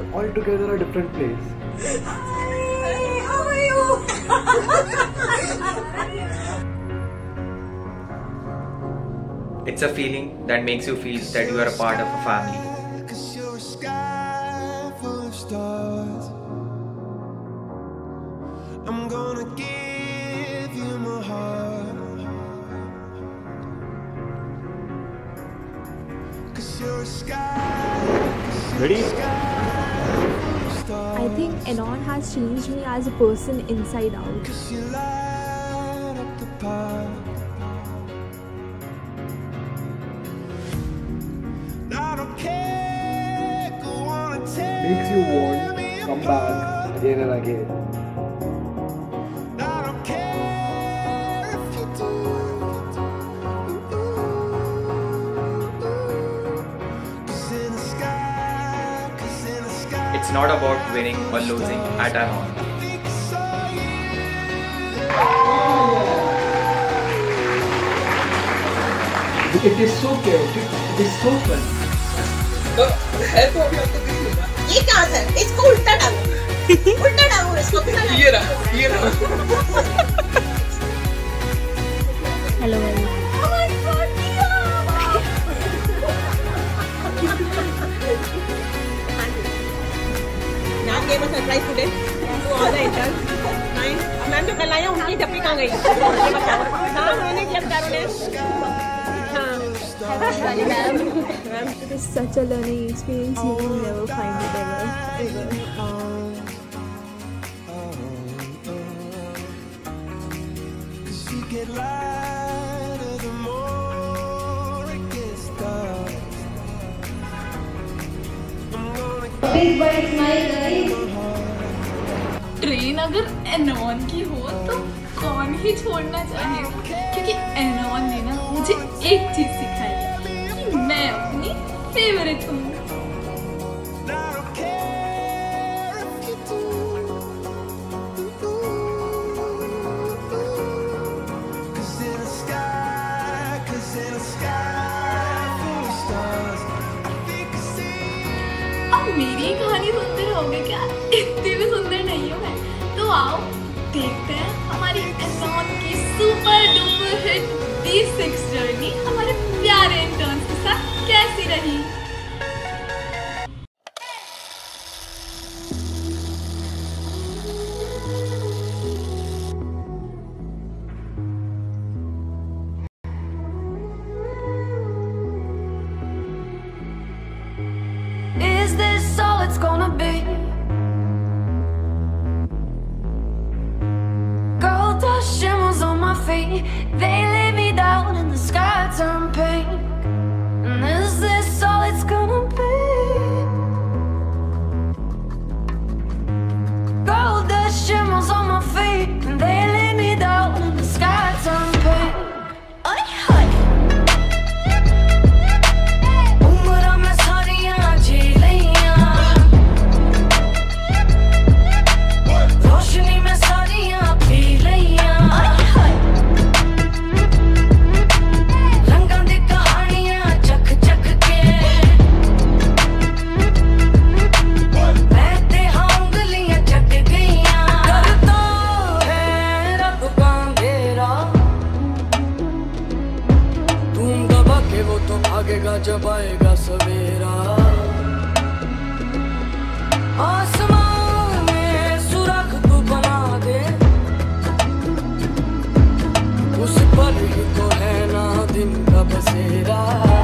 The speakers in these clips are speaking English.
altogether a different place. Hi, how are you? It's a feeling that makes you feel that you are a part of a family. I'm gonna give you my heart, 'cause you're a sky. Ready? I think Anon has changed me as a person inside out. 'Cause you light up the path. I don't care, go on and tell Makes you want to come back again and again. I don't care if you do. 'Cause in the sky, It's not about winning or losing at Anon. I think I saw you. It is so chaotic. It is so fun. है तो अभी आपको दिख नहीं रहा। ये कहाँ से? इसको उल्टा डालो, उल्टा डालो इसको। ये रहा। Hello, Ellie. Oh my God, Tia! Ma'am gave a surprise today to all the interns. Fine. Ma'am जो कल आया उनकी डब्बी कहाँ गई? ये बताओ। हाँ, उन्होंने किया बेचारों ने। हाँ। Ma'am It is such a learning experience. You will never find it ever. 'Cause you get lighter the more it gets dark. I'm gonna train अगर एनॉन की हो तो कौन ही छोड़ना चाहेगा, क्योंकि एनॉन ने ना मुझे एक चीज सिखाई है कि मैं अपनी फेवरेट हूँ। I don't care if you do. 'Cause in the sky full of stars, I think I see. अब मेरी कहानी सुनते रहोगे क्या? इतनी भी सुंदर नहीं हूँ मैं। तो आओ देखते हैं हमारी एनॉन की super duper hit D6 journey हमारे प्यारे इंटर्न्स के साथ कैसी रही। Is this all it's gonna be? Gold dust shimmers on my feet. They lay me down and the sky turn pink. And is this all it's gonna be? Gold dust shimmers on my feet. And they lay me down and the sky turn pink. Ay, ay. उम्र में सारियां जी लियां, रोशनी में सारियां P लियां, रंगां दी कहानियां चख चख के बहते हाँ उंगलियां चट गईयां। करता है रब का अंधेरा, तुम दबा के वो तो भागेगा जब आएगा सवेरा। आसमान में सुराख तू बना दे, उस पर ही तो है ना दिन का बसेरा।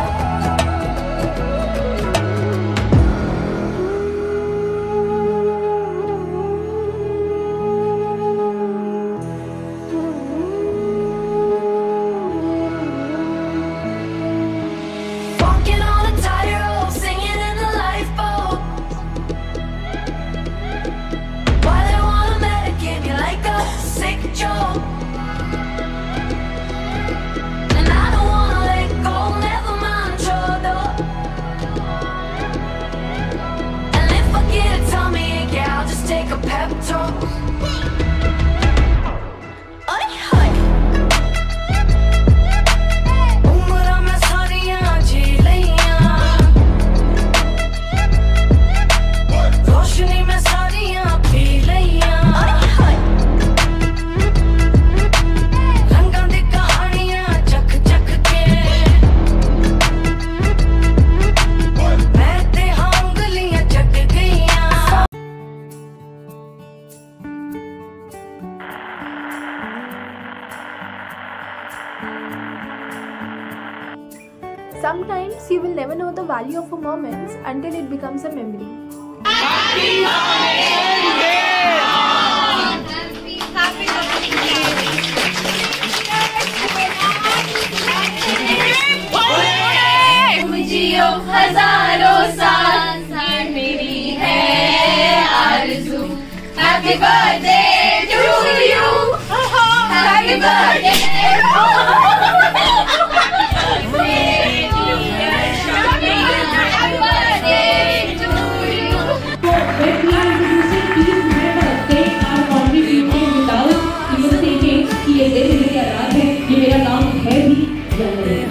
Walking on a tightrope, singing in the lifeboat. Why they wanna medicate me like a sick joke? And I don't wanna let go, never mind. Sometimes you will never know the value of a moment until it becomes a memory. जियो हजारों साल मेरी है आरज़ू। Happy birthday to you, happy birthday to you, happy birthday to you. When we are introducing each member, they are contributing without even thinking कि ये मेरे लिए राज है, ये मेरा नाम है भी या नहीं।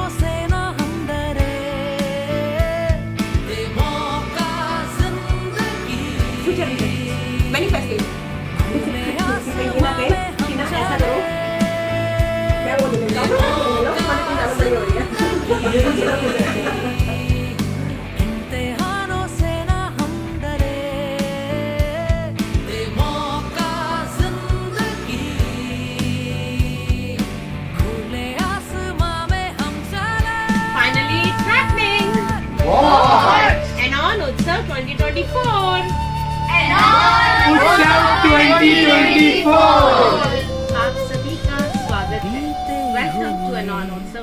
मैनिफेस्टिंग ऐसा करो मैं वो दे देता हूँ बड़ी हो रही है Finally, it's happening! Anon Utsav 2024! आप सभी का स्वागत है। Welcome to Anon Utsav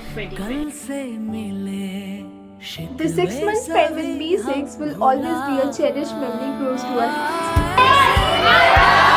2024. The 6 months spent with B6 will always be a cherished memory close to our hearts.